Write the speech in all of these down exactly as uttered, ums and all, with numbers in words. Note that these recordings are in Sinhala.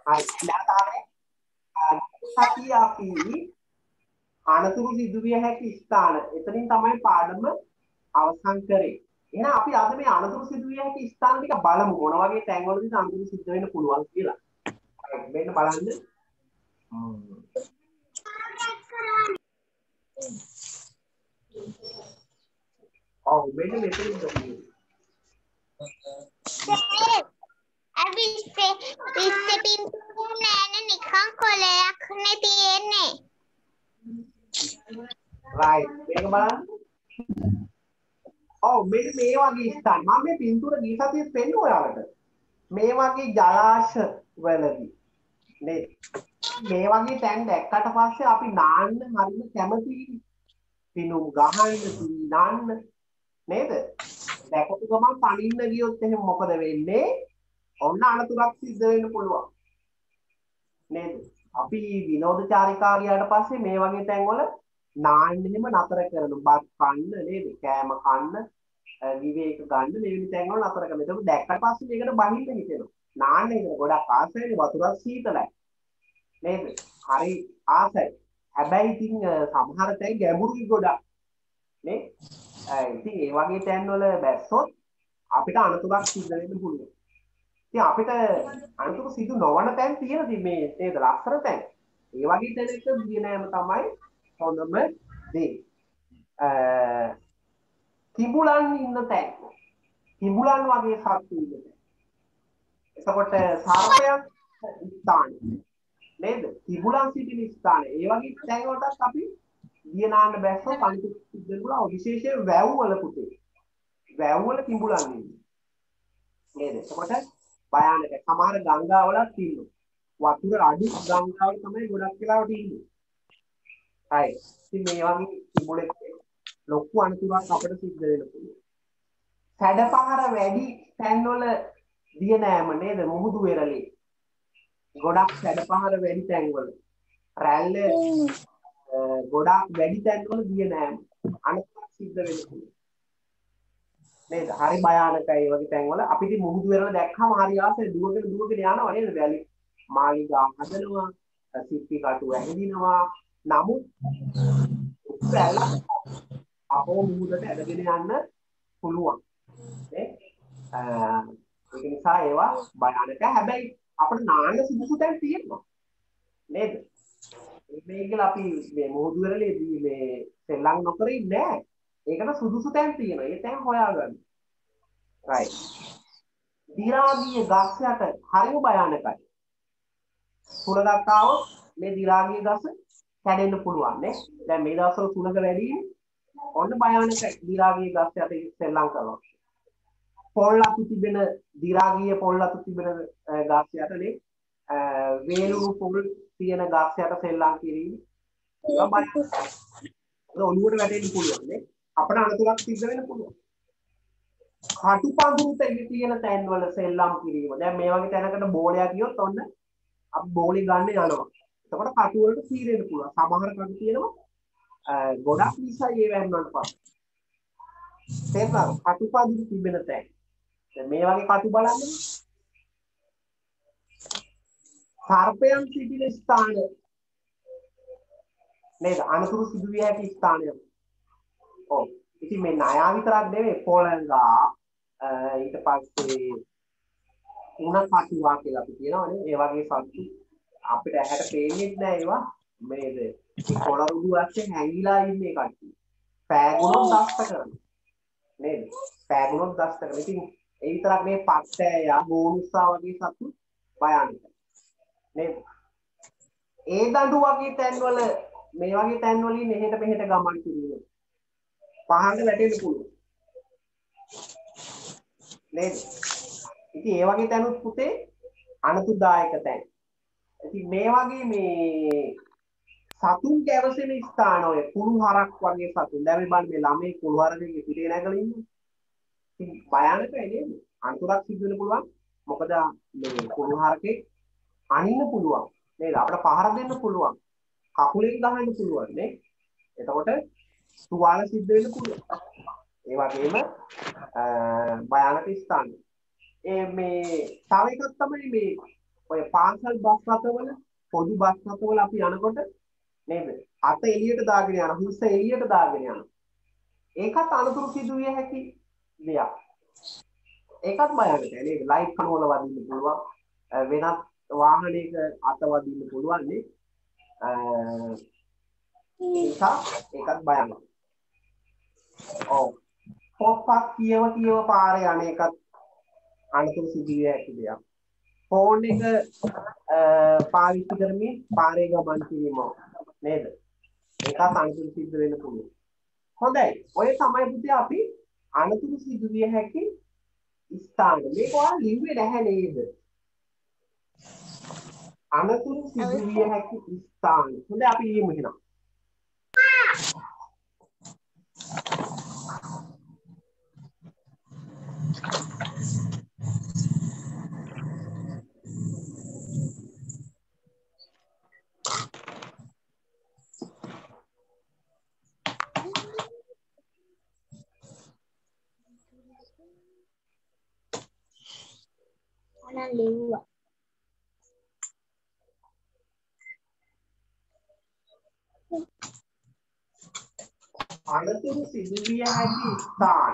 හරි. දැන් තමයි සතිය අපි අනතුරු සිදුවිය හැකි ස්ථාන. එතනින් තමයි පාඩම අවසන් කරේ. එහෙනම් අපි අද මේ අනතුරු සිදුවිය හැකි ස්ථාන ටික බලමු. මොන වගේ තැන්වලදී අනතුරු සිද්ධ වෙන්න පුළුවන් කියලා. මෙන්න බලන්න. ඔව් මෙන්න මෙතනින් තමයි. අපි ඉස්සේ ඉස්සේ පින්තූරේ නෑනේ නිකන් කොලයක් නේ තියෙන්නේ. right මේක බලන්න. ඔව් මෙන්න මේ වගේ ස්ථාන. මම මේ පින්තූර ගිය සතියේ පෙන්නු ඔයාලට. මේ වගේ ජලාශ වලදී නේ මේ වගේ තැන් දැක්කට පස්සේ අපි නාන්න හරිම කැමතියි. පිනුම් ගහන්න නාන්න නේද? දැකපු ගමන් පනින්න ගියොත් එහෙනම් මොකද වෙන්නේ? ඔන්න අනතුරක් සිද්ධ වෙන්න පුළුවන්. නේද? අපි විනෝද චාරිකා ගියාට පස්සේ මේ වගේ තැන්වල නාන්න එහෙම නතර කරනවා. බත් කන්න නේද? කෑම කන්න, විවේක ගන්න මේ විදිහ තැන්වල නතර කරනවා. ඒක දැක්කට පස්සේ මේකට බහින්න හිතෙනවා. නාන්න හිතන ගොඩක් ආසයිනේ වතුරක් සීතලයි. නේද? හරි ආසයි. හැබැයි ඉතින් සමහර තැන් ගැඹුරුයි ගොඩක්. නේ? ඉතින් ඒ වගේ තැන්වල බැස්සොත් අපිට අනතුරක් සිද්ධ වෙන්න පුළුවන්. ඉතින් අපිට අනතුරු සිදු නොවන තැන් තියෙනවා මේ නේද ලස්සන තැන්. ඒ වගේ තැනක ගියේ නෑම තමයි හොඳම දේ. අ කිඹුලන් ඉන්න තැන්. කිඹුලන් වගේ සත්තු ඉන්න තැන්. එතකොට සර්පයන් ස්ථාන නේද? කිඹුලන් සිටින ස්ථාන. ඒ වගේ තැන් වලටත් අපි ගිය නාන්න බැස්සොත් අනතුරු සිද්ධ වෙනවා. විශේෂයෙන් වැව් වල පුතේ. වැව් වල කිඹුලන් ඉන්නේ. නේද? එතකොට භයානක සමහර ගංගාවලත් ඉන්නවා. වතුර අඩු ගංගාවල තමයි ගොඩක් වෙලාවට ඉන්නේ. හරි. ඉතින් මේ වගේ කිඹුලෙක් ලොකු අනතුරක් අපිට සිද්ධ වෙන්න පුළුවන්. සැඩපහර වැඩි තැන්වල දිය නෑම නේද? මුහුදු වෙරළේ. ගොඩක් සැඩපහර වැඩි තැන්වල. රැල්ල ගොඩක් වැඩි තැන්වල දිය නෑම අනතුරක් සිද්ධ වෙන්න පුළුවන්. නේද? හරි භයානකයි ඒ වගේ තැන්වල. අපි ඉතින් මුහුදු වෙරළ දැක්කම හරි ආසයි දුවගෙන දුවගෙන යනවා නේද? වැලි මාලිගා හදනවා, සිප්පි කටු ඇහිදිනවා. නමුත් වැල අපෝ මුහුදට ඇදගෙන යන්න පුළුවන්. නේ? ඒක නිසා ඒවා භයානක. හැබැයි අපිට නාන්න සුදුසු තැන් තියෙනවා. නේද? මේකල අපි මේ මුහුදු වෙරළේදී මේ සෙල්ලම් නොකර ඉන්නේ නැහැ. ඒකට සුදුසු තැන් තියෙනවා. ඒ තැන් හොයාගන්න. right. දිරාගිය ගස් යට හරිම භයානකයි. සුළඟක් ආවොත් මේ දිරාගිය ගස කැඩෙන්න පුළුවන් නේ. දැන් මේ දවස්වල සුළඟ වැඩිනේ. ඔන්න භයානකයි. දිරාගිය ගස් යට සෙල්ලම් කරනවා. පොල් අතු තිබෙන දිරාගිය පොල් අතු තිබෙන ගස් යටනේ වේලුණු පොල් තියෙන ගස් යට සෙල්ලම් කිරීම. ඒක භයානකයි. ඔළුවට වැටෙන්න පුළුවන් නේ. අපට අනතුරක් සිද්ධ වෙන්න පුළුවන්. කටුපඳුරු තියෙන තැන්වල සෙල්ලම් කිරීම. දැන් මේ වගේ තැනකට බෝලයක් ගියොත් ඔන්න අපි බෝලේ ගන්න යනවා. එතකොට කටු වලට සීරෙන්න පුළුවන්. සමහර කටු තියෙනවා ගොඩක් විසයි ඒ වෙන්නට පස්සේ. තේරුණාද? කටුපඳුරු තිබෙන තැන්. දැන් මේ වගේ කටු බලන්න. සර්පයන් සිටින ස්ථාන නේද? අනතුරු සිදුවිය හැකි ස්ථානය. ඔව්. ඉතින් මේ ණයා විතරක් නෙවෙයි පොළඟා ඊට පස්සේ උණ කටුවා කියලා අපි කියනවනේ. ඒ වගේ සත්තු අපිට ඇහැට පේන්නේ නැහැ ඒවා. මේද මේ කොළරුඩු ඇස්සේ හැංගිලා ඉන්නේ කට්ටිය. පෑගුණොත් දෂ්ට කරනවා. නේද? පෑගුණොත් දෂ්ට කරනවා. ඉතින් ඒ විතරක් මේ පත්තෑයා බෝනුස්සා වගේ සත්තු භයානකයි. නේද? ඒ දඬු වගේ තැන්වල මේ වගේ තැන්වලින් එහෙට මෙහෙට ගමන් කිරීම පහඟ වැටෙන්න පුළුවන්. නේද? ඉතින් ඒ වගේ තැනුත් පුතේ අනතුරුදායක තැන්. ඉතින් මේ වගේ මේ සතුන් ගැවසෙන ස්ථාන ඔය කුණු හරක් වගේ සතුන්. දැන් මේ බලන්න මේ ළමයි කුණු හරකේ පිටේ නැගලා ඉන්නේ. ඉතින් භයානකයි නේද? අනතුරක් සිද්ධ වෙන්න පුළුවන්. මොකද මේ කුණු හරකේ අනින්න පුළුවන්. නේද? අපිට පහර දෙන්න පුළුවන්. කකුලෙන් ගහන්න පුළුවන් නේ. එතකොට තුවාල සිද්ධ වෙන්න පුළුවන්. ඒ වගේම භයානක ස්ථාන. ඒ මේ තව එකක් තමයි මේ ඔය පාන්සල් බස් රථවල පොදු බස් රථවල අපි යනකොට නේද? අත එළියට දාගෙන යන හුස්ස එළියට දාගෙන යන. ඒකත් අනුතුරු සිදුවිය හැකි දෙයක්. ඒකත් භයානකයි නේද? ලයිට් කණු වල වදින්න පුළුවන්. වෙනත් වාහනයක අත වදින්න පුළුවන් නේ. ඒක ඒකත් භයානකයි. ඔව්. පොත්පත් කියව කියව පාරේ යන එකත් අනුතුරු සිදුවිය හැකි දෙයක්. ෆෝන් එක පාවිච්චි කරමින් පාරේ ගමන් කිරීම නේද? ඒකත් අනුතුරු සිද්ධ වෙන්න පුළුවන්. හොඳයි. ඔය තමයි පුතේ අපි අනුතුරු සිදුවිය හැකි ස්ථාන. මේක ඔයාලා ලිව්වේ නැහැ නේද? අනුතුරු සිදුවිය හැකි ස්ථාන. හොඳයි අපි ලියමු එහෙනම්. Ana liwa. අනුතුරු සිදුවිය හැකි ස්ථාන.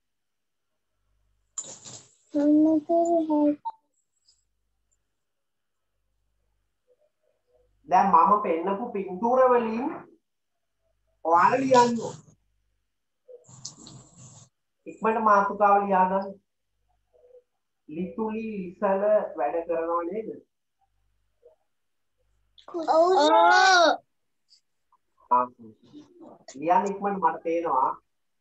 දැන් මම පෙන්නපු පින්තූර වලින් ඔයාලා ලියන්න ඕන. ඉක්මනට මාතෘකාව ලියා ගන්න. ලිතුලි ලිසල වැඩ කරනව නේද? ඔව් සර්. ආ ලියන්න ඉක්මනට මට පේනවා.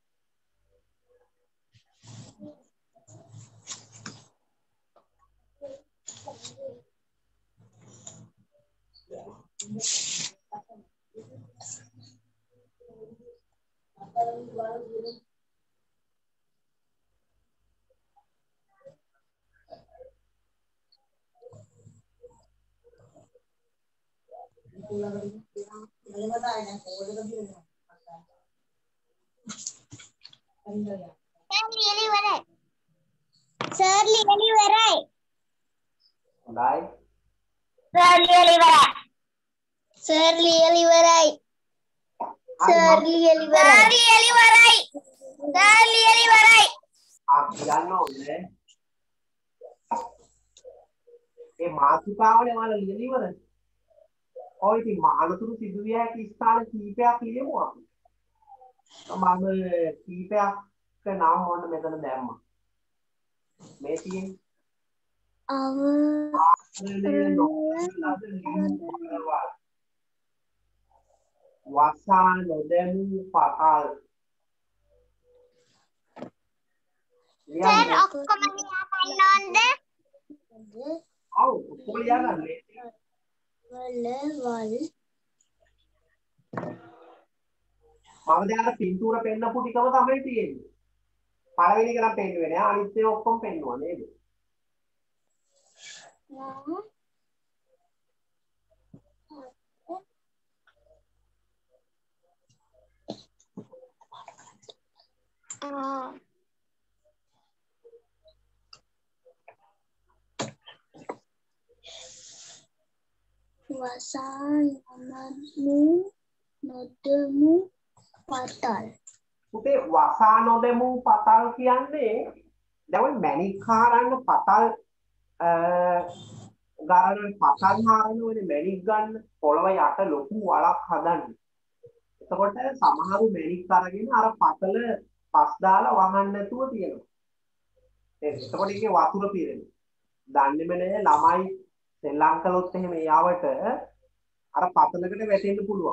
Sir ලියලි ඉවරයි. හොඳයි. Sir ලියලි ඉවරයි. Sir ලියලි ඉවරයි. Sir ලියලි ඉවරයි. Sir ලියලි ඉවරයි. Sir ලියලි ඉවරයි. ආ කියන්න ඕනේ. ඒ මාතෘකාවනේ ඔයාලා ලියලා ඉවරද? ඔය ඉතින් අනුතුරු සිදුවිය හැකි ස්ථාන කීපයක් ලියමු අපි. මම කීපයක් නම් මොන්න මෙතන දැම්මා. මේ තියෙන්නේ අව වසා නොදැමූ පතල්. Sir ඔක්කොම ලියා ගන්න ඕනද? ඔව් ඔක්කොම ලියා ගන්න. වල වල් මම දැන් පින්තූර පෙන්නපු ටිකම තමයි තියෙන්නේ. පළවෙනි එක නම් පෙන්නුවේ නෑ. අනිත් ඒවා ඔක්කොම පෙන්නුවා නේද? ආ වසා නොදමු නොදමු පතල්. පුතේ වසා නොදැමූ පතල් කියන්නේ දැන් ඔය මැණික් හාරන්න පතල් ගාරන පතල් හාරනවනේ මැණික් ගන්න පොළව යට ලොකු වලක් හදන්න. එතකොට සමහරු මැණික් අරගෙන අර පතල පස් දාලා වහන්න නැතුව තියෙනවා. එතකොට ඒකේ වතුර පිරෙනවා. දන්නේම නැහැ ළමයි සෙල්ලම් කළොත් එහෙම යාවට අර පතලකට වැටෙන්න පුළුවන්.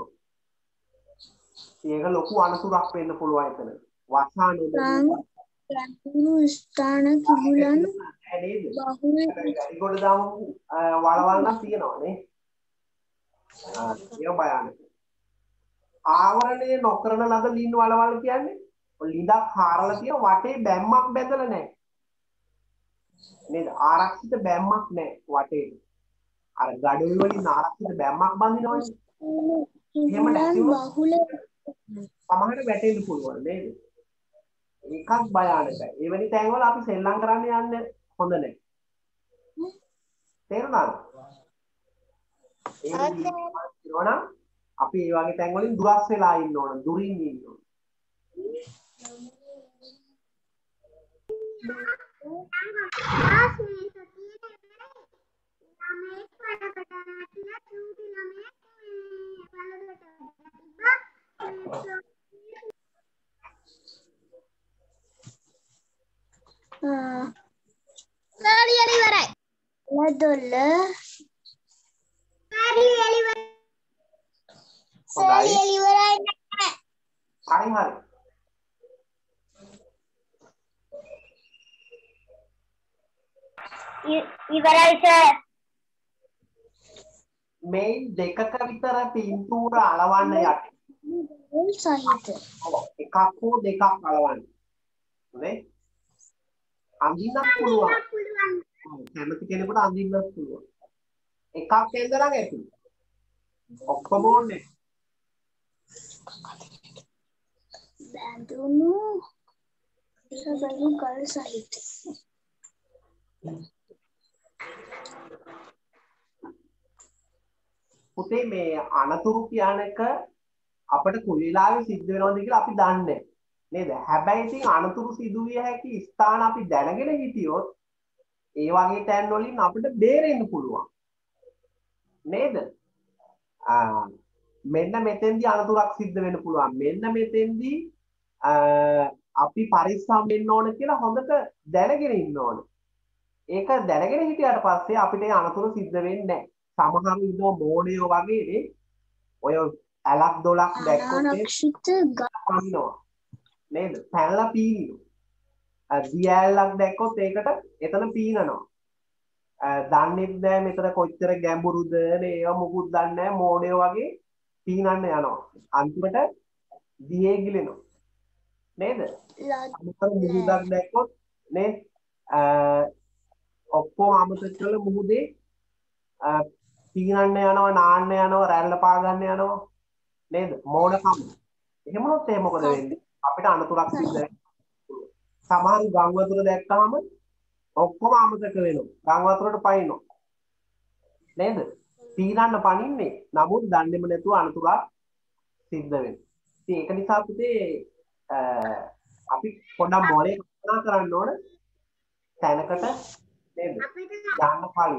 ඒක ලොකු අනතුරක් වෙන්න පුළුවන් එතන. වසා නොදැමූ ලැබුණු ස්ථාන කිඹුලන් බහුල ගොඩ දාමු වලවල් නම් තියෙනවා නේ. ආ ඒක බයන්නේ. ආවරණය නොකරන ලද ලින් වලවල් කියන්නේ ලිඳක් හාරලා තියෙන වටේ බැම්මක් බැඳලා නැහැ. නේද? ආරක්ෂිත බැම්මක් නැහැ වටේ. අර ගඩොල් වලින් ආරක්ෂිත බැම්මක් බඳිනවනේ. එහෙම නැතිව බහුල සමහරට වැටෙන්න පුළුවන් නේද? ඒකත් භයානකයි. එවැනි තැන්වල අපි සෙල්ලම් කරන්න යන්න හොඳ නැහැ. තේරුණාද? ඒ වගේ අපි ඒ වගේ තැන් වලින් දුරස් වෙලා ඉන්න ඕන. දුරින් ඉන්න ඕන. හරි හරි. ඉවරයි සර්. මේ දෙකක විතර පින්තූර අලවන්න යටි. සහිත. එකක් හෝ දෙකක් අලවන්න. හරි? අඳින්නත් පුළුවන්. කැමති කෙනෙකුට අඳින්නත් පුළුවන්. එකක් ඇඳලා ඇති. ඔක්කොම ඕනේ. බඳුණු ඉරබලු ගල් සහිත. පුතේ මේ අනතුරු කියන එක අපිට කුලීලාවේ සිද්ධ වෙනවද කියලා අපි දන්නේ නේද? හැබැයි ඉතින් අනතුරු සිදු විය හැකි ස්ථාන අපි දැනගෙන හිටියොත් ඒ වගේ තැන් වලින් අපිට බේරෙන්න පුළුවන්. නේද? ආ මෙන්න මෙතෙන්දී අනතුරක් සිද්ධ වෙන්න පුළුවන්. මෙන්න මෙතෙන්දී අපි පරිස්සම් වෙන්න ඕන කියලා හොඳට දැනගෙන ඉන්න ඕන. ඒක දැනගෙන හිටියට පස්සේ අපිට ඒ අනතුරු සිද්ධ වෙන්නේ නැහැ. සමහරු ඉන්නවා මෝඩයෝ වගේ ඔය ඇලක් දොලක් දැක්කොත් පනිනවා නේද? පැනලා පීනිනවා. දියැලක් දැක්කොත් ඒකට එතන පීනනවා. දන්නේ නැහැ මෙතන කොච්චර ගැඹුරුද නේ ඒවා මුකුත් දන්නේ නැහැ මෝඩයෝ වගේ පීනන්න යනවා. අන්තිමට දියේ ගිලෙනවා. නේද? අමුතර මුහුදක් දැක්කොත් නේ ඔක්කොම අමතක කරලා මුහුදේ පීනන්න යනවා නාන්න යනවා රැල්ල පා ගන්න යනවා නේද? මෝඩකම. එහෙමනොත් ඒ මොකද වෙන්නේ? අපිට අනතුරක් සිද්ධ වෙනවා. සමහර ගම් වතුර දැක්කම ඔක්කොම අමතක වෙනවා. ගම් වතුරට පයින්නවා. නේද? පීනන්න පනින්නේ. නමුත් දන්නේම නැතුව අනතුරක් සිද්ධ වෙනවා. ඉතින් ඒක නිසා පුතේ අපි පොඩ්ඩක් මොලේ කල්පනා කරන්න ඕන තැනකට නේද? යන්න කලින්.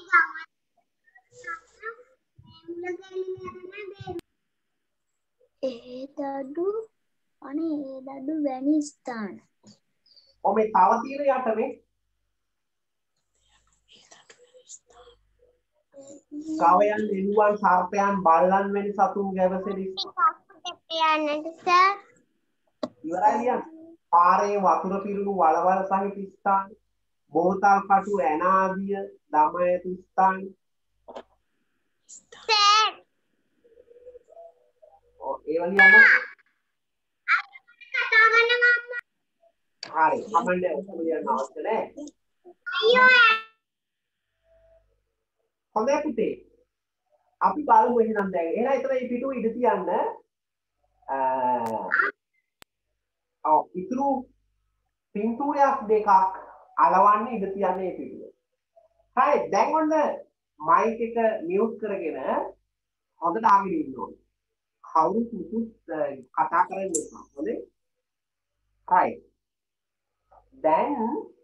ඒ දඩු අනේ ඒ දඩු වැනි ස්ථාන. ඔ මේ තව තියෙන යට මේ ගවයන් එළුවන් සර්පයන් බල්ලන් වැනි සතුන් ගැවසෙන ස්ථාන. ඉවරයි ලියන්න. පාරේ වතුර පිරුණු වලවල් සහිත ස්ථාන. බෝතල් කටු ඇන ආදිය දම ඇති ස්ථාන. සර්. ඔව් ඒව ලියන්න. කතා කරන්න මම. හරි. කමෙන්ට් ඔක්කොම ලියන්න අවශ්‍ය නැහැ. අයියෝ. හොඳයි පුතේ. අපි බලමු එහෙනම් දැන්. එහෙනම් එතන මේ පිටුව ඉඳ තියන්න. අ ඔව් ඉතුරු පින්තූරයක් දෙකක් අලවන්න ඉඳ තියන්න මේ පිටුව. හරි. දැන් ඔන්න මයික් එක මියුට් කරගෙන හොඳට අහගෙන ඉන්න ඕනේ. කවුරුත් මුකුත් කතා කරන්න එපා. හොඳේ? හරි. දැන්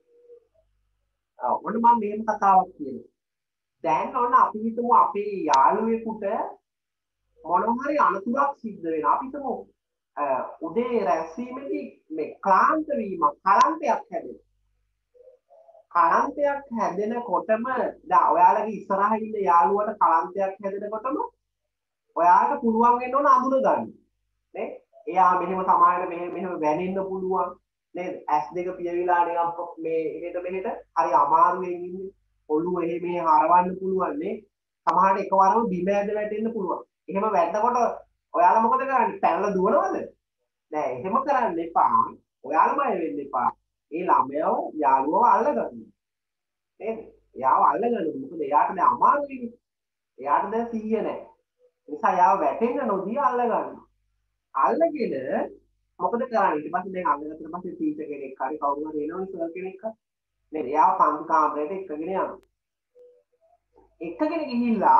ඔන්න මම මේක කතාවක් කියනවා. දැන් ඔන්න අපි හිතමු අපේ යාළුවෙකුට මොනවා හරි අනතුරක් සිද්ධ වෙනවා. අපි හිතමු උදේ රැස්වීමේදී මේ ක්ලාන්ත වීමක් කලන්තයක් හැදෙනවා. කලන්තයක් හැදෙනකොටම දැන් ඔයාලගේ ඉස්සරහින් ඉන්න යාළුවට කලන්තයක් හැදෙනකොටම ඔයාලට පුළුවන් වෙන්න ඕන අඳුන ගන්න. නේ? එයා මෙහෙම සමායයට මෙහෙම මෙහෙම වැනෙන්න පුළුවන්. නේද? ඇස් දෙක පියවිලා නිකන් මේ එහෙට මෙහෙට හරි අමාරුවෙන් ඉන්නේ. ඔළුව එහෙ මෙහෙ හරවන්න පුළුවන් නේ. සමහරට එකවරම බිම ඇද වැටෙන්න පුළුවන්. එහෙම වැටෙනකොට ඔයාලා මොකද කරන්නේ? පැනලා දුවනවද? නෑ එහෙම කරන්න එපා. ඔයාලා බය වෙන්න එපා. ඒ ළමයව යාළුවව අල්ලගන්න. නේද? එයාව අල්ලගන්න. මොකද එයාට දැන් අමාරුයිනේ. එයාට දැන් සිහිය නෑ. ඒ නිසා එයාව වැටෙන්න නොදී අල්ලගන්න. අල්ලගෙන මොකද කරන්නේ? ඊට පස්සේ දැන් අල්ලගත්තට පස්සේ ටීචර් කෙනෙක් හරි කවුරු හරි එනවනේ සර් කෙනෙක් හරි. නේද? එයාව පන්ති කාමරයට එක්කගෙන යනවා. එකගෙන ගිහිල්ලා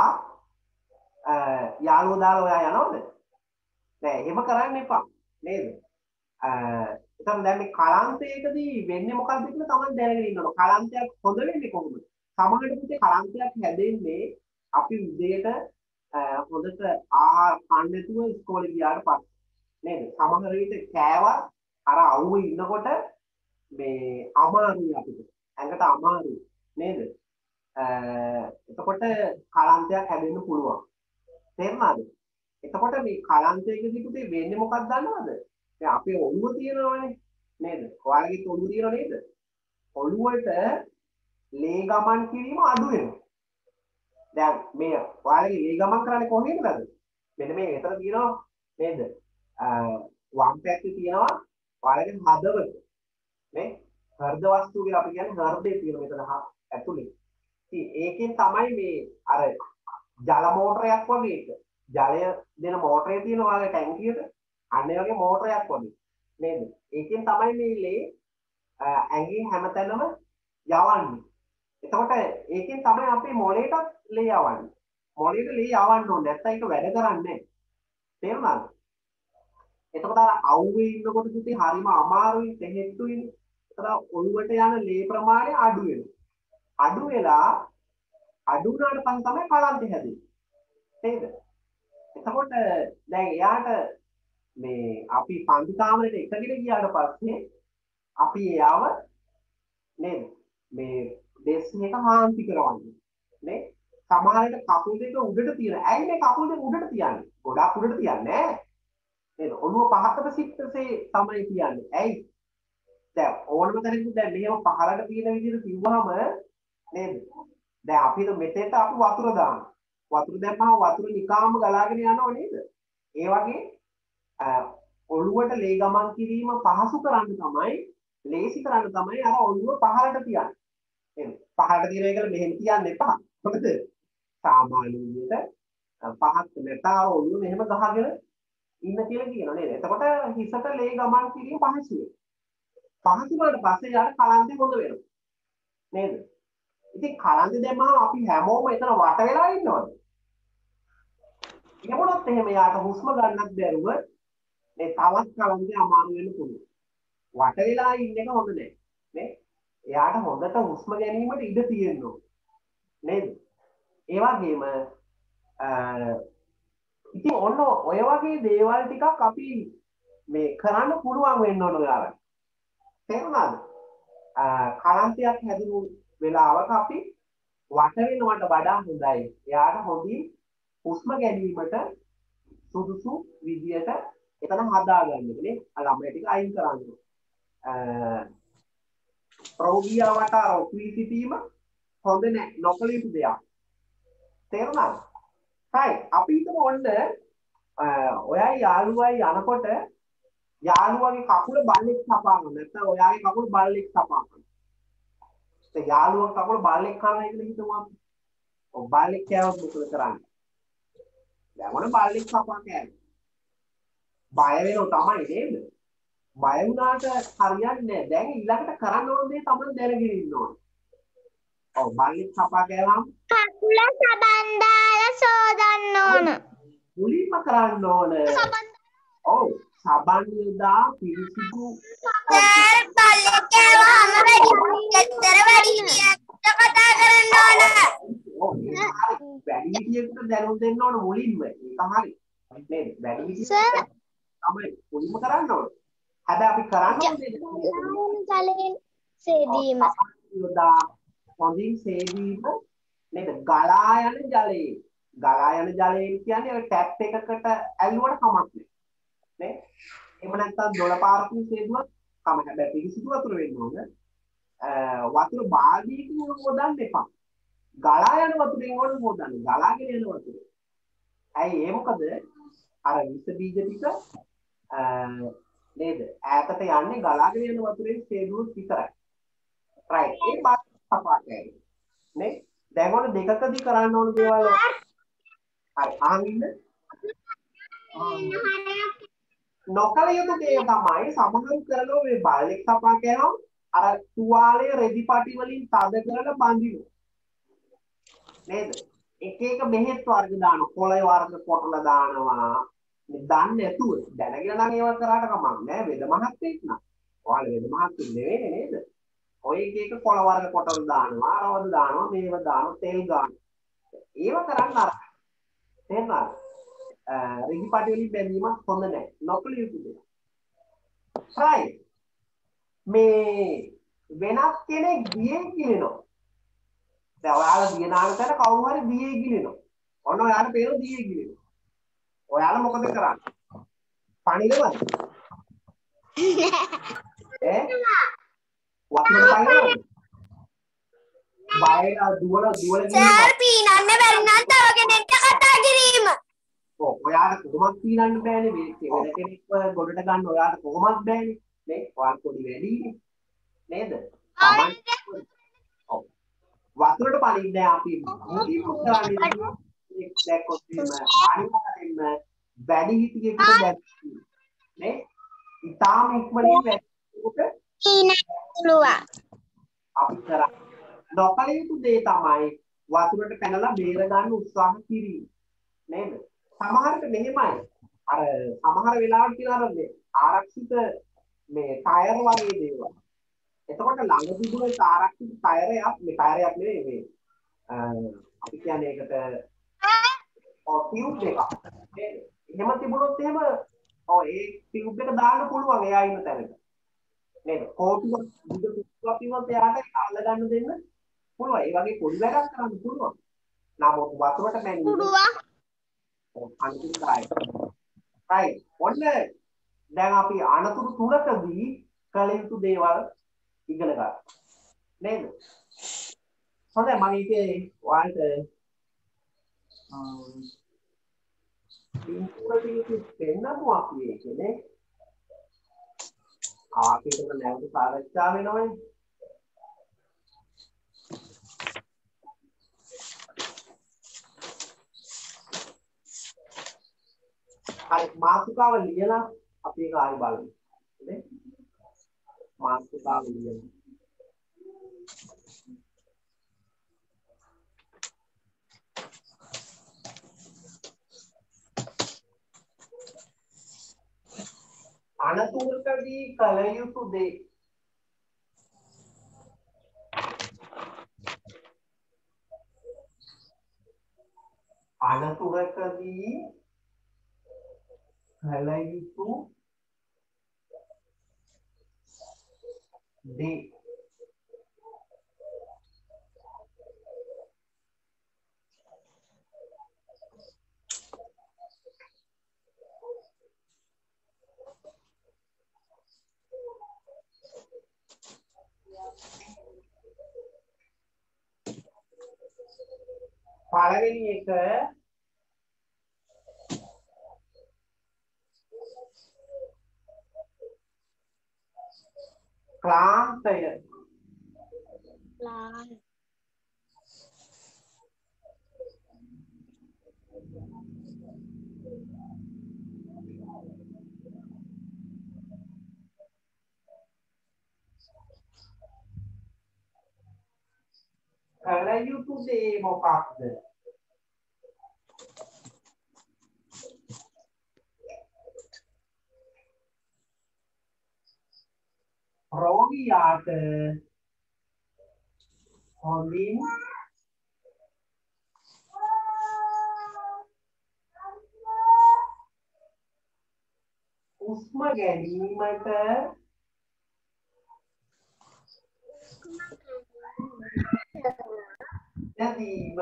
යාළුවෝ දාලා ඔයා යනවද? නෑ එහෙම කරන්න එපා නේද? එතන දැන් මේ කලාන්තයකදී වෙන්නේ මොකක්ද කියලා තමයි දැනගෙන ඉන්න ඕන. කලාන්තයක් හොඳ වෙන්නේ කොහොමද? සමහරට පුතේ කලාන්තයක් හැදෙන්නේ අපි උදේට හොඳට ආහාර කන්න නැතුව ඉස්කෝලේ ගියාට පස්සේ නේද? සමහර විට කෑවත් අර අවුවේ ඉන්නකොට මේ අමාරුයි අපිට. ඇඟට අමාරුයි නේද? එතකොට කලාන්තයක් හැදෙන්න පුළුවන්. තේරුණාද? එතකොට මේ කලාන්තයකදී පුතේ වෙන්නේ මොකක්ද දන්නවද? දැන් අපේ ඔළුව තියෙනවනේ නේද? ඔයාලගේ ඔළුව තියෙනව නේද? ඔළුවට ලේ ගමන් කිරීම අඩු වෙනවා. දැන් මේ ඔයාලගේ ලේ ගමන් කරන්නේ කොහේද? මෙන්න මේ එතන තියෙනවා නේද? වම් පැත්තේ තියෙනවා ඔයාලගේ හදවත. නේ? හෘද වස්තු කියලා අපි කියන්නේ හෘදේ තියෙන මෙතන ඇතුලේ. ඉතින් ඒකෙන් තමයි මේ අර ජල මෝටරයක් වගේ එක. ජලය දෙන මෝටරේ තියෙන ඔයාලගේ ටැංකියට අන්න ඒ වගේ මෝටරයක් වගේ නේද? ඒකෙන් තමයි මේ ලේ ඇඟේ හැමතැනම යවන්නේ. එතකොට ඒකෙන් තමයි අපේ මොළේටත් ලේ යවන්නේ. මොළේට ලේ යවන්න ඕනේ නැත්නම් ඒක වැඩ කරන්නේ නැහැ. තේරුණාද? එතකොට අර අවුවේ ඉන්නකොට පුතේ හරිම අමාරුයි තෙහෙට්ටුයි. ඒතර ඔළුවට යන ලේ ප්‍රමාණය අඩු වෙනවා. අඩු වෙලා අඩු වුණාට පස්සේ තමයි කලන්තය හැදෙන්නේ. නේද? එතකොට දැන් එයාට මේ අපි පන්ති කාමරේට එකගෙන ගියාට පස්සේ අපි එයාව නේද මේ ඩෙස්ක් එක හාන්ති කරවන්නේ නේ සමහර විට කකුල් දෙක උඩට තියන. ඇයි මේ කකුල් දෙක උඩට තියන්නේ? ගොඩාක් උඩට තියන්නේ නෑ නේද? ඔළුව පහකට සිටසේ තමයි තියන්නේ. ඇයි? දැන් ඕනම කෙනෙකුට දැන් මෙහෙම පහලට තියෙන විදිහට තියුවාම නේද? දැන් අපි මෙතෙන්ට අපි වතුර දානවා. වතුර දැම්මම වතුර නිකාම්ම ගලාගෙන යනව නේද? ඒ වගේ ඔළුවට ලේ ගමන් කිරීම පහසු කරන්න තමයි ලේසි කරන්න තමයි අර ඔළුව පහළට තියන්නේ. එහෙනම් පහළට තියන එක මෙහෙම තියන්න එපා. මොකද සාමාන්‍ය විදිහට පහත් නැතා ඔළුව මෙහෙම ගහගෙන ඉන්න කියලා කියනවා නේද? එතකොට හිසට ලේ ගමන් කිරීම පහසුයි. පහසු වුණාට පස්සේ යාර කලන්තේ හොඳ වෙනවා. නේද? ඉතින් කලන්තේ දැම්මම අපි හැමෝම එතන වට වෙලා ඉන්නවද? එහෙමනොත් එහෙම යාට හුස්ම ගන්නත් බැරුව මේ තවත් කලන්තේ අමාරු වෙන්න පුළුවන්. වට වෙලා ඉන්න එක හොඳ නැහැ. නේ? එයාට හොඳට හුස්ම ගැනීමට ඉඩ තියෙනවා. නේද? ඒ වගේම ඉතින් ඔන්න ඔය වගේ දේවල් ටිකක් අපි මේ කරන්න පුළුවන් වෙන්න ඕන ඔයාලට. තේරුණාද? කලන්තයක් හැදුණු වෙලාවක අපි වට වෙනවට වඩා හොඳයි. එයාට හොඳින් හුස්ම ගැනීමට සුදුසු විදියට එතන හදාගන්න එක නේ. ළමයි ටික අයින් කරන්න. ප්‍රෝගියාවට රොක්වී සිටීම හොඳ නෑ. නොකළ යුතු දෙයක්. තේරුණාද? හයි අපි හිතමු ඔන්න ඔයයි යාළුවයි යනකොට යාළුවගේ කකුල බල්ලෙක් සපා ගන්න. නැත්නම් ඔයාගේ කකුල බල්ලෙක් සපා ගන්න. ඒ යාළුවගේ කකුල බල්ලෙක් කරනවා කියලා හිතමු අපි. ඔව් බල්ලෙක් කෑවොත් මොකද කරන්නේ? දැන් මොන බල්ලෙක් සපා කෑවේ? බය වෙනව තමයි නේද? බය වුණාට හරියන්නේ නැහැ. දැන් ඊළඟට කරන්න ඕන දේ තමයි දැනගෙන ඉන්න ඕන. ඔව් බල්ලෙක් සපා කෑවම කකුල සබන් දාලා සෝදන්න ඕන. මුලින්ම කරන්න ඕන. ඔව් සබන් යොදා පිරිසිදු සර් බල්ලෙක් කෑවම වැඩි වැඩි කතා කරන්න ඕන. ඔව් වැඩි විදියට දැනුම් දෙන්න ඕන මුලින්ම. ඒක හරි. නේද? වැඩි විදියට තමයි මුලින්ම කරන්න ඕන. හැබැයි අපි කරන්න ඕනේ ජලයෙන් සේදීම. යොදා හොඳින් සේදීම නේද? ගලා යන ජලයේ. ගලා යන ජලයෙන් කියන්නේ ඔය ටැප් එකකට ඇල්ලුවට කමක් නැහැ. නේ? එහෙම නැත්නම් දොළ පාරකින් සේදුවත් කම හැබැයි පිරිසිදු වතුර වෙන්න ඕන. වතුර බාල්දියකින් හොදන්න එපා. ගලා යන වතුරෙන් ඕන හොදන්න. ගලාගෙන යන වතුර. ඇයි ඒ මොකද? අර විස බීජ ටික නේද? ඈතට යන්නේ ගලාගෙන යන වතුරෙන් සේදුවොත් විතරයි. රයිට්. ඒ පාට සපාටයි. නේ? දැන් ඔන්න දෙකකදී කරන්න ඕන දේවල් හරි අහන් ඉන්න. නොකල යුතු දේ තමයි සමහරු කරනවා මේ බල්ලෙක් සපා කෑවම අර තුවාලය රෙදි පටි වලින් තද කරලා බඳිනවා. නේද? එක එක බෙහෙත් වර්ග දානවා, කොළේ වර්ග කොටලා දානවා. මේ දන්නේ නැතුව දැනගෙන නම් ඒව කරාට කමක් නැහැ. වෙද මහත්තයෙක් නම්. ඔයාලා වෙද මහත්තයෙක් නෙවෙයි නේද? ඔය එක එක කොළ වර්ග කොටලා දානවා, අරවද දානවා, මේව දානවා, තෙල් දානවා. ඒව කරන්න අර. තේරුණාද? රිදිපටි වලින් බැඳීමක් හොඳ නැහැ. නොකළ යුතු දෙයක්. try මේ වෙනත් කෙනෙක් දියෙන් කිලිනවා. දැන් ඔයාලා දිය නාන තැන කවුරු හරි දියේ ගිලිනවා. ඔන්න ඔයාලා පේන දියේ ගිලිනවා. ඔයාලා මොකද කරන්නේ? පණිනවද? ඈ? වතුරට පණිනවද? බයලා දුවල දුවල ගිහින් සර් පීනන්න බැරි නම් තව කෙනෙක්ට කතා කිරීම. ඔව් ඔයාලා කොහොමද පීනන්න බෑනේ මේ වෙන කෙනෙක්ව ගොඩට ගන්න ඔයාලා කොහොමද බෑනේ නේ? ඔයාලා පොඩි වැඩිනේ. නේද? Taman ඔව් වතුරට පණින්නේ අපි මුලින්ම කරන්නේ දැක්කොත් එම අනිවාර්යෙන්ම වැඩි හිටියෙකුට දැක්කේ නේ ඉතාලම ඉක්මනින් වැඩියෙකුට පුළුවන් අපි කරා නොකල යුතු දේ තමයි වතුරට පැනලා බේර ගන්න උත්සාහ කිරීම නේද සමහරට මෙහෙමයි අර සමහර වෙලාවට කියලා අර මේ ආරක්ෂිත මේ ටයර් වගේ දේවල් එතකොට ළඟ තිබුණ ආරක්ෂිත ටයරයක් මේ ටයරයක් නෙවෙයි මේ අපි කියන්නේ ඒකට ඔව් ටියුබ් එකක් නේද? එහෙම තිබුණොත් එහෙම ඔව් ඒ ටියුබ් එක දාන්න පුළුවන් එයා ඉන්න තැනට. නේද? කෝටුව බුද කුක්කුවක් තිබුණොත් එයාට අල්ල ගන්න දෙන්න පුළුවන්. ඒ වගේ පොඩි වැඩක් කරන්න පුළුවන්. නමුත් වතුරට මැන්නේ පුළුවන්. ඔව් අනිතිකයි. right. ඔන්න දැන් අපි අනතුරු තුනකදී කළ යුතු දේවල් ඉගෙන ගන්න. නේද? හොඳයි මම ඉතින් ඔයාලට ඉන්පුරටින් පෙන්නපු අපි ඒකනේ ආපිටම නැවත සාකච්ඡා වෙනවනේ හරි මාතෘකාව ලියලා අපි ඒක ආයෙ බලමු නේ මාතෘකාව ලියන්න අනතුරකදී කල යුතු දේ අනතුරකදී කල යුතු දේ පළවෙනි එක ක්ලාන්තය ලාන් කල යුතු දේ මොකක්ද රෝගියාට හොඳින් උස්ම ගැනීමට යදීම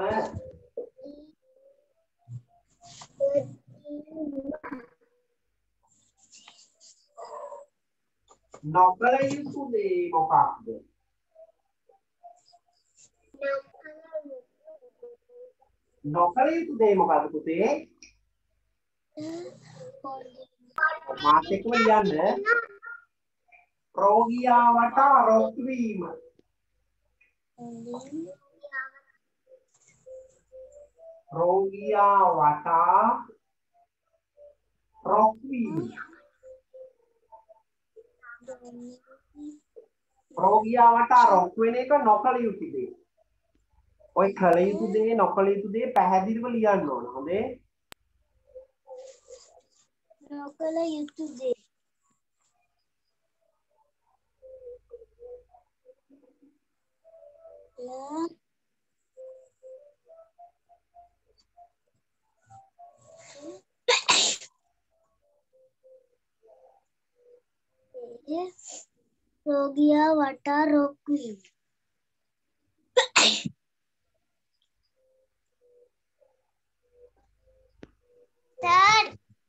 නොකල යුතු දේ මොකක්ද නොකල යුතු දේ මොකක්ද පුතේ මාත් එක්කම ලියන්න රෝගියා වටා රොක් වීම රෝගියා වටා රොක් වීම රෝගියා වටා රොක් වෙන එක නොකල යුතු දේ ඔය කල යුතු දේ නොකල යුතු දේ පැහැදිලිව ලියන්න ඕන. හොඳේ. නොකල යුතු දේ. රෝගියා වටා රොක් වීම. Third.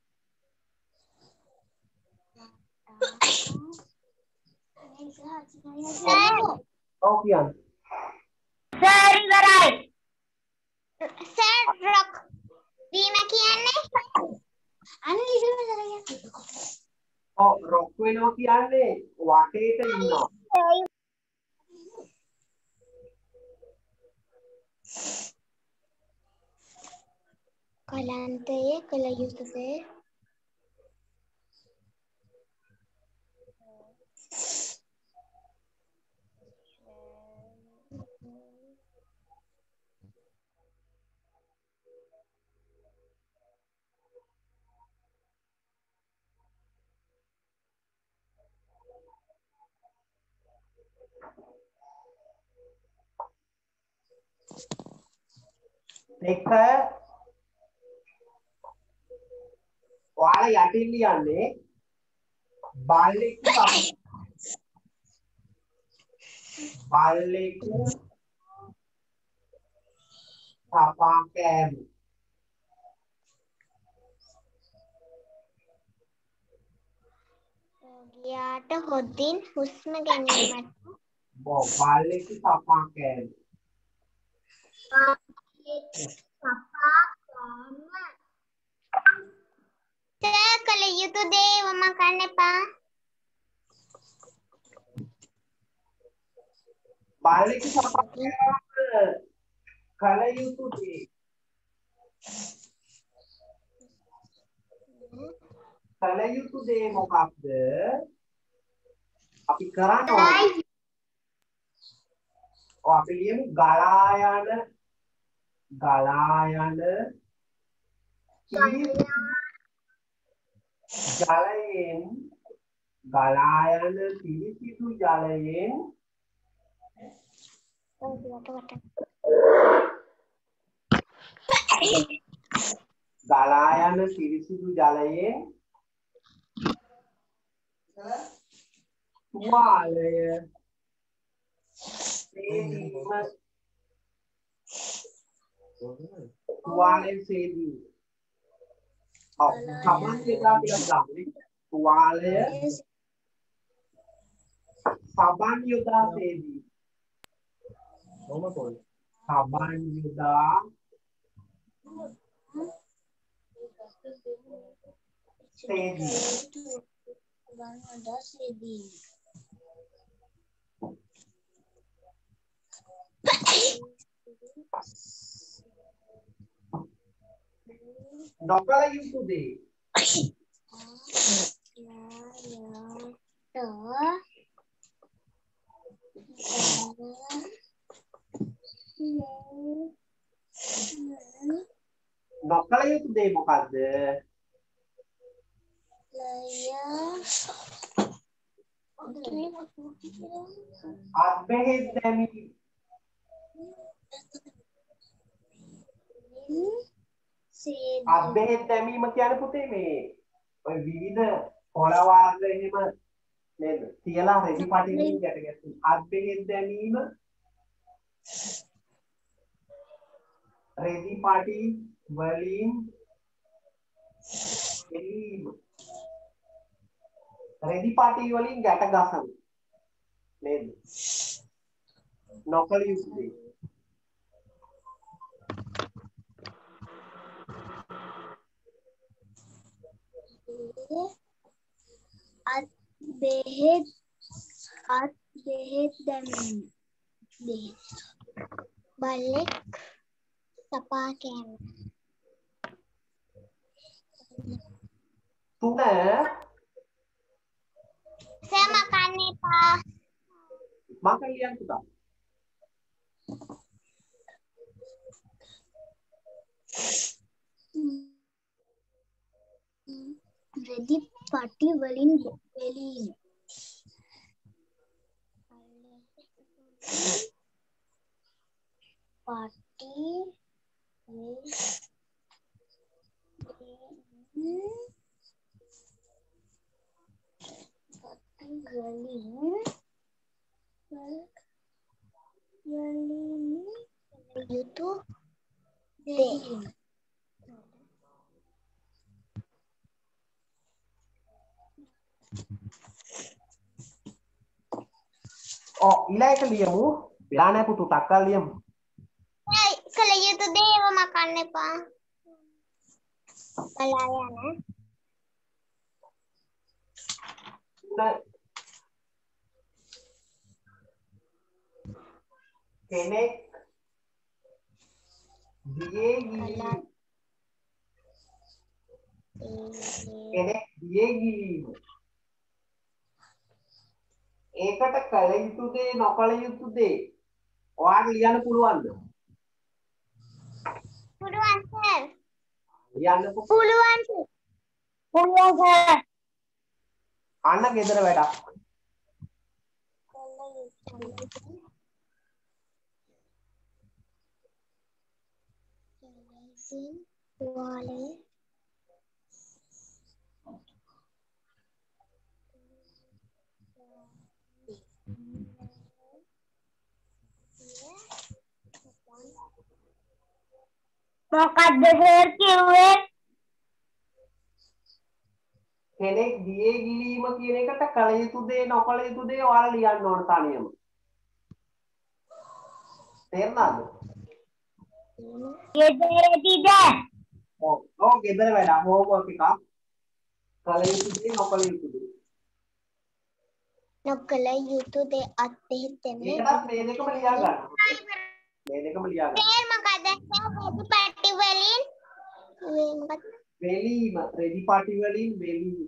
ඔව් කියන්න. Sir ඉවරයි. Sir rock වීම කියන්නේ අන්න ඉතින් ඔව් රොක් වෙනවා කියන්නේ වටේට ඉන්නවා. කලන්තයේ කල යුතු දේ එක ඔයාලා යටින් ලියන්නේ බල්ලෙකු බල්ලෙකු කපා කෑම. රෝගියාට හොඳින් හුස්ම ගැනීමට ඔව් බල්ලෙකු කපා කෑම. කපා කෑම. Sir කල යුතු දේ වම කන්න එපා. බල්ලෙකු කපා කෑම කල යුතු දේ. කල යුතු දේ මොකක්ද? අපි කරන්න ඕනේ. ඔව් අපි ලියමු ගලා යන ගලා යන ජලයෙන් ගලා යන පිරිසිදු ජලයෙන් ගලා යන පිරිසිදු ජලයෙන් තුවාලය සේදීම තුවාලයෙන් සේදීම. ඔව් සබන් යොදා කියලා ගන්න. තුවාලය සබන් යොදා සේදීම. මොකද සබන් යොදා සේදීම. නොකල යුතු දේ. නොකල යුතු දේ මොකද්ද? අත් බෙහෙත් දැමීම. අත් බෙහෙත් දැමීම කියන්නේ පුතේ මේ ඔය විවිධ පොළ වර්ග එහෙම නේද? තියලා රෙදි පටින් ගැට ගැස්සුම්. අත් බෙහෙත් දැමීම රෙදි පටි වලින් එළීම. රෙදි පටි වලින් ගැට ගසන නේද? නොකල යුතු දේ. අත් බෙහෙත් අත් බෙහෙත් දැමීම. බෙහෙත් බල්ලෙක් කපා කෑම. තුන සම කන්න එපා. මම ලියන්න පුතා. රෙදි පටි වලින් වෙලීම. පටි වලින් යුතු දේ. Oh, ila එක ලියමු. වෙලා නැහැ පුතු ටක්කල් ලියමු. ඒ කල යුතු දේව මකන්න එපා. බලා යන්න. කෙනෙක් දියේ ගිලීම. කෙනෙක් දියේ ගිලීම. ඒකට කල යුතු දේ නොකල යුතු දේ ඔයාලට ලියන්න පුළුවන්ද? පුළුවන් සර්. ලියන්නකො. පුළුවන් සර්. පුළුවන් සර්. අන්න ගෙදර වැඩක්. තුවාලේ මොකක්ද සර් කිව්වේ? කෙනෙක් දියේ ගිලීම කියන එකට කල යුතු දේ නොකල යුතු දේ ඔයාලා ලියන්න ඕන තනියම. තේරුණාද? ගෙදරදීද? ඔව්. ඔව් ගෙදර වැඩ හෝම්වර්ක් එකක්. කල යුතු දේ නොකල යුතු දේ. නොකල යුතු දේ අත්හිතෙන්නේ. ඒකත් මේ දෙකම ලියා ගන්න. මේ දෙකම ලියා ගන්න. සර් මොකද? පැටි වලින් මොකක්ද? වෙලීම රෙදි පාටි වලින් වෙලීම.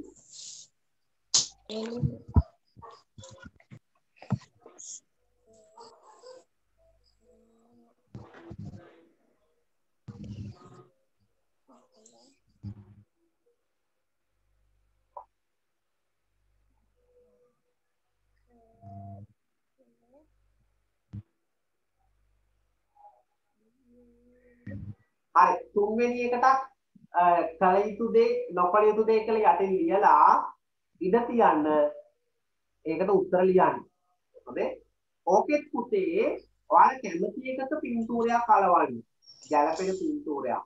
හරි තුන්වෙනි එකට කල යුතු දේ නොකල යුතු දේ කියලා යටින් ලියලා ඉඳ තියන්න ඒකට උත්තර ලියන්න. හොඳේ. ඕකෙත් පුතේ ඔයාලා කැමති එකක පින්තූරයක් අලවන්න. ගැලපෙන පින්තූරයක්.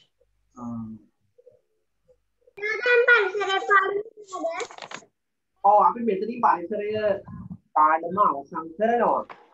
දැන් පරිසරය පාඩමද? ඔව් අපි මෙතනින් පරිසරය පාඩම අවසන් කරනවා.